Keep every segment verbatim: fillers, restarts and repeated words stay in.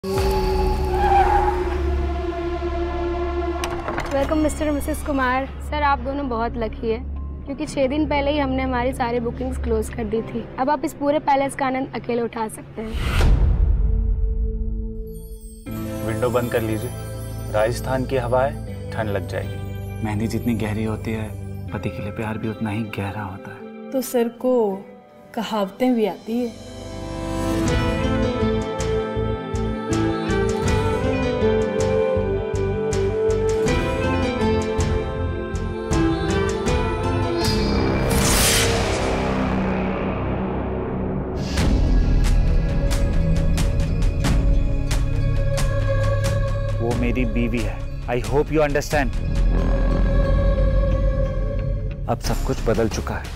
Welcome mister और Mrs Kumar. Sir आप दोनों बहुत लकी है क्योंकि छः दिन पहले ही हमने हमारी सारी बुकिंग्स क्लोज कर दी थी। अब आप इस पूरे पैलेस का आनंद अकेले उठा सकते हैं। विंडो बंद कर लीजिए, राजस्थान की हवा है, ठंड लग जाएगी। मेहंदी जितनी गहरी होती है पति के लिए प्यार भी उतना ही गहरा होता है। तो सर को कहावतें भी आती है। वो मेरी बीवी है। I hope you understand. अब सब कुछ बदल चुका है।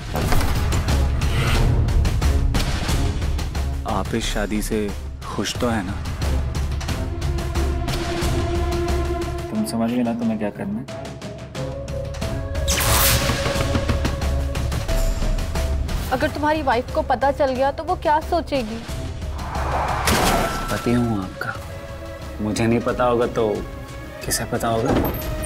आप इस शादी से खुश तो है ना? तुम समझ गए ना तुम्हें क्या करना है? अगर तुम्हारी वाइफ को पता चल गया तो वो क्या सोचेगी? पति हूँ आपका, मुझे नहीं पता होगा तो किसे पता होगा?